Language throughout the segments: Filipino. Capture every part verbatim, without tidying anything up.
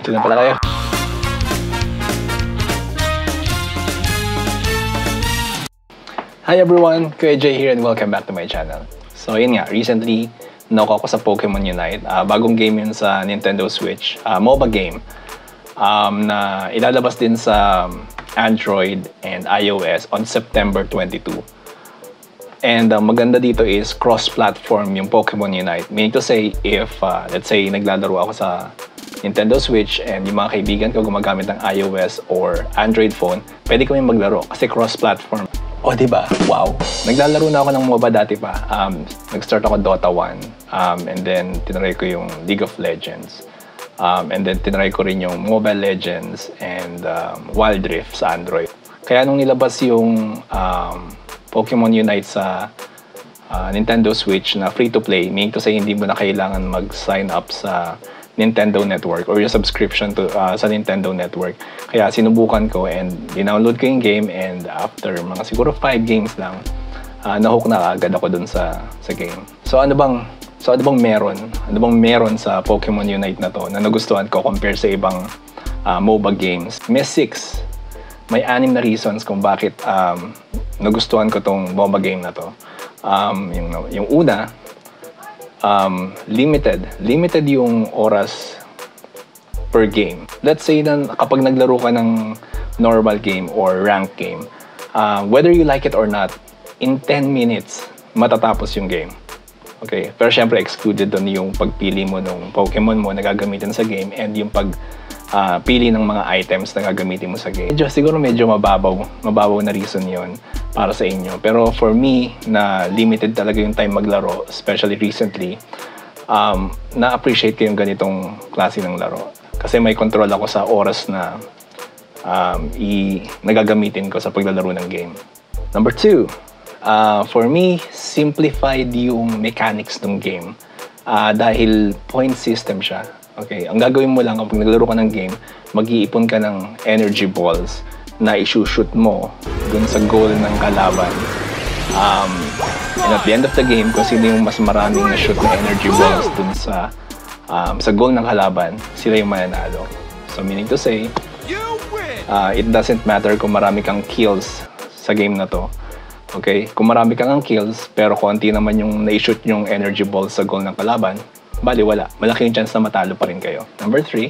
Ito na pala kayo. Hi everyone, Kuya Jay here and welcome back to my channel. So yun nga, recently knock ako sa Pokemon Unite. Uh, bagong game yun sa Nintendo Switch. Uh, MOBA game um, na ilalabas din sa Android and iOS on September twenty-second. And uh, maganda dito is cross-platform yung Pokemon Unite. Meaning to say, if uh, let's say naglalaro ako sa Nintendo Switch and yung mga kaibigan ko gumagamit ng iOS or Android phone, pwede kami maglaro kasi cross-platform. O, oh, diba? Wow! Naglalaro na ako ng MOBA dati pa. Um, Nag-start ako Dota one. Um, and then, tinry ko yung League of Legends. Um, and then, tinry ko rin yung Mobile Legends and um, Wild Rift sa Android. Kaya nung nilabas yung um, Pokemon Unite sa uh, Nintendo Switch na free-to-play, meaning to say hindi mo na kailangan mag-sign up sa Nintendo Network or yung subscription to uh, sa Nintendo Network. Kaya sinubukan ko and dinownload ko yung game, and after mga siguro five games lang, uh, nahook na agad ako dun sa sa game. So ano bang so ano bang meron? Ano bang meron sa Pokemon Unite na to na nagustuhan ko compare sa ibang uh, MOBA games? May six. May anim na reasons kung bakit um, nagustuhan ko tong MOBA game na to. Um, yung yung una, Um, limited. Limited yung oras per game. Let's say na kapag naglaro ka ng normal game or ranked game, uh, whether you like it or not, in ten minutes, matatapos yung game. Okay? Pero syempre, excluded doon yung pagpili mo ng Pokemon mo na gagamitin sa game and yung pag uh, pili ng mga items na gagamitin mo sa game. Medyo, siguro medyo mababaw. Mababaw na reason yon para sa inyo. Pero for me, na limited talaga yung time maglaro, especially recently, um, na-appreciate ko yung ganitong klase ng laro. Kasi may control ako sa oras na um, i nagagamitin ko sa paglalaro ng game. Number two, uh, for me, simplified yung mechanics ng game. Uh, dahil point system siya. Okay, ang gagawin mo lang kapag naglaro ka ng game, mag-iipon ka ng energy balls na isushoot mo dun sa goal ng kalaban. Um, and at the end of the game, kung sino yung mas maraming na-shoot na energy balls dun sa um, sa goal ng kalaban, sila yung mananalo. So meaning to say, uh, it doesn't matter kung marami kang kills sa game na to. Okay? Kung marami kang kills, pero konti naman yung na-shoot yung energy balls sa goal ng kalaban, bali wala. Malaking chance na matalo pa rin kayo. Number three,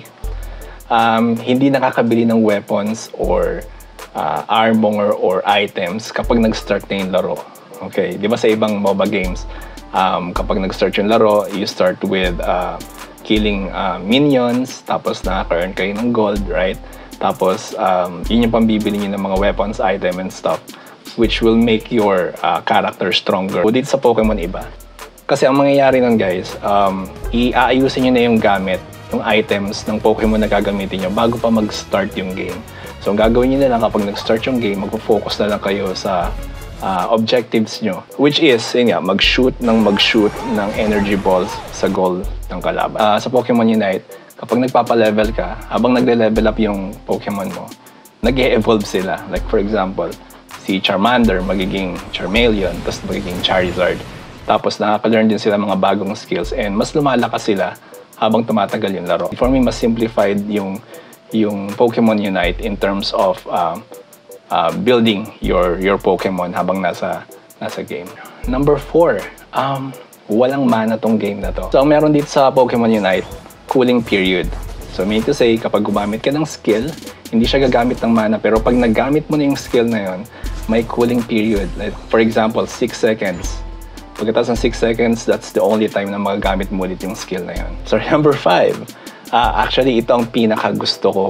um, hindi nakakabili ng weapons or Uh, armor or items kapag nag-start na yung laro. Okay, di ba sa ibang MOBA games, um, kapag nag-start yung laro, you start with uh, killing uh, minions, tapos nakaka-earn kayo ng gold, right? Tapos, um, yun yung pambibili nyo ng mga weapons, item, and stuff, which will make your uh, character stronger. O dito sa Pokemon iba. Kasi ang mangyayari nun guys, um, i-aayusin nyo na yung gamit, yung items ng Pokemon na gagamitin nyo bago pa mag-start yung game. So, ang gagawin nyo na lang kapag nag-start yung game, mag-focus na lang kayo sa uh, objectives nyo. Which is, yun nga, mag-shoot ng mag-shoot ng energy balls sa goal ng kalaban. Uh, sa Pokemon Unite, kapag nagpapa-level ka, habang nagle-level up yung Pokemon mo, nag-e-evolve sila. Like for example, si Charmander magiging Charmeleon, tapos magiging Charizard. Tapos nakaka-learn din sila mga bagong skills and mas lumalakas sila habang tumatagal yung laro. For me, mas simplified yung yung Pokemon Unite in terms of uh, uh, building your your Pokemon habang nasa nasa game. Number four, um, walang mana tong game na to. So, ang meron dito sa Pokemon Unite, cooling period. So, meaning to say, kapag gumamit ka ng skill, hindi siya gagamit ng mana, pero pag nagamit mo na yung skill na yon, may cooling period. Like, for example, six seconds. Pagkatapos ng six seconds, that's the only time na magagamit mo ulit yung skill na yon. So, number five, Uh, actually, ito ang pinaka-gusto ko,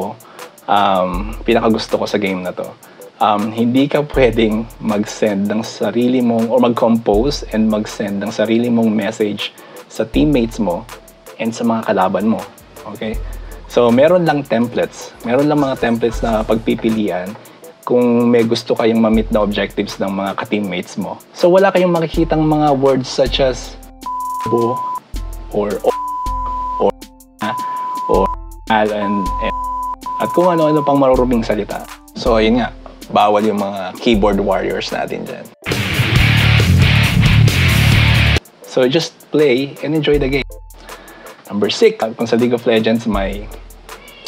um, pinaka-gusto ko sa game na to. Um, hindi ka pwedeng mag-send ng sarili mong, or mag-compose and mag-send ng sarili mong message sa teammates mo and sa mga kalaban mo. Okay? So, meron lang templates. Meron lang mga templates na pagpipilian kung may gusto kayong ma-meet na objectives ng mga ka-teammates mo. So, wala kayong makikitang mga words such as bo or or or and, and at kung ano-ano pang maruruming salita. So, ayun nga. Bawal yung mga keyboard warriors natin dyan. So, just play and enjoy the game. Number six, kung sa League of Legends may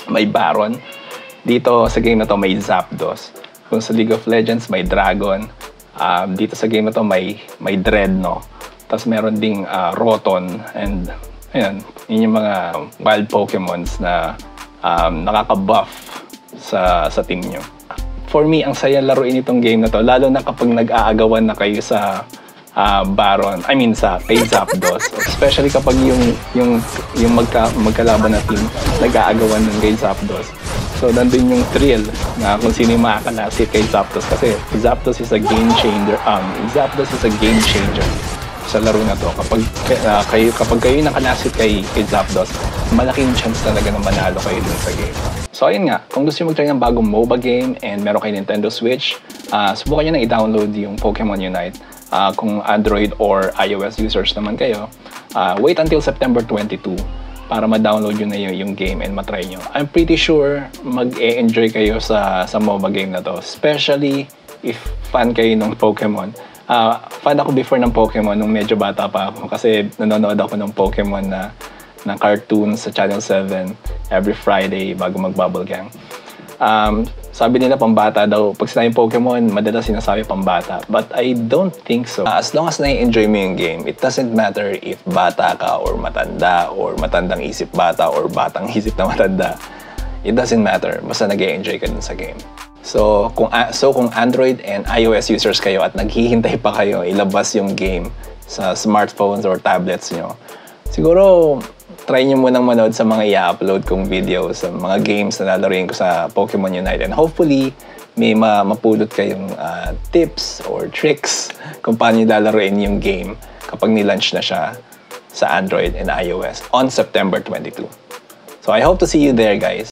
may Baron. Dito sa game na to may Zapdos. Kung sa League of Legends may Dragon. Um, dito sa game na to may, may Dread, no? Tapos meron ding uh, Rotom. And ayun, yun yung mga wild Pokemons na um, nakaka-buff sa, sa team nyo. For me, ang saya laruin itong game na to, lalo na kapag nag-aagawan na kayo sa uh, Baron, I mean sa kay Zapdos. Especially kapag yung yung yung magka, magkalaban na team nag-aagawan ng kay Zapdos. So nandun yung thrill na kung sino yung makakalasit kay Zapdos, kasi Zapdos is a game changer. Um, Zapdos is a game changer sa laro na to. Kapag uh, kayo kapag kayo nakalasit kay kay Zapdos, malaking chance talaga na manalo kayo dun sa game. So ayun nga, kung gusto nyo mag-try ng bagong MOBA game and meron kayo Nintendo Switch, uh, subukan nyo na i-download yung Pokemon Unite. Uh, kung Android or iOS users naman kayo, uh, wait until September twenty-second para ma-download nyo na yung, yung game and matry nyo. I'm pretty sure mag-e-enjoy kayo sa, sa MOBA game na to. Especially if fan kayo ng Pokemon. Uh, fan ako before ng Pokemon nung medyo bata pa ako, kasi nanonood ako ng Pokemon na na cartoons sa Channel seven every Friday bago mag-Bubble Gang. Um, sabi nila pambata daw. Pag sinabing Pokemon, madalas sinasabi pambata. But I don't think so. Uh, as long as na-enjoy mo yung game, it doesn't matter if bata ka or matanda or matandang isip bata or batang isip na matanda. It doesn't matter. Basta nag-e-enjoy ka dun sa game. So kung, uh, so kung Android and iOS users kayo at naghihintay pa kayo ilabas yung game sa smartphones or tablets nyo, siguro try nyo munang manood sa mga i-upload kong videos, sa mga games na lalaruin ko sa Pokemon Unite. And hopefully, may ma mapulot kayong uh, tips or tricks kung paano nyo lalaruin yung game kapag nilaunch na siya sa Android and iOS on September twenty-second. So I hope to see you there, guys.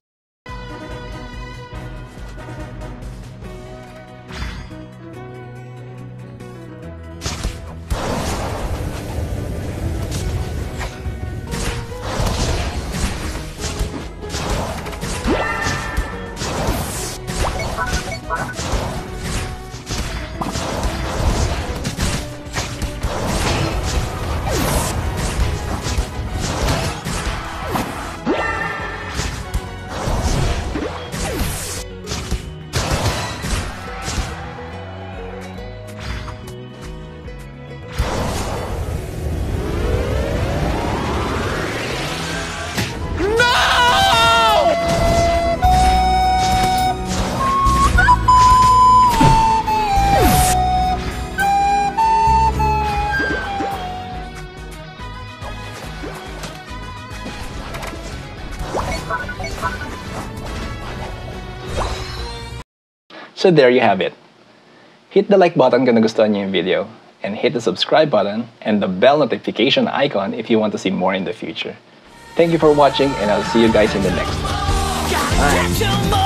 So there you have it. Hit the like button kung nagustuhan niyo yung video, and hit the subscribe button and the bell notification icon if you want to see more in the future. Thank you for watching, and I'll see you guys in the next one. Bye!